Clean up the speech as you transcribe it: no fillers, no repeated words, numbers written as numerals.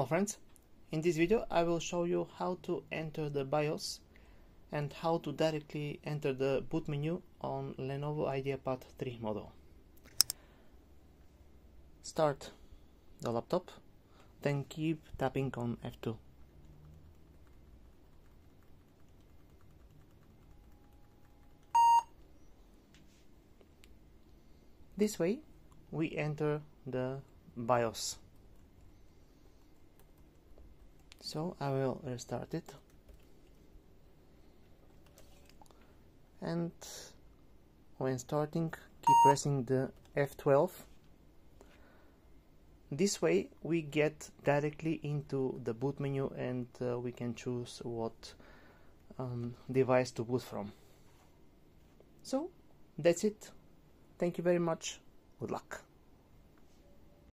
Hello friends, in this video I will show you how to enter the BIOS and how to directly enter the boot menu on Lenovo Ideapad 3 model. Start the laptop, then keep tapping on F2. This way we enter the BIOS. So I will restart it, and when starting keep pressing the F12. This way we get directly into the boot menu and we can choose what device to boot from. So that's it. Thank you very much. Good luck.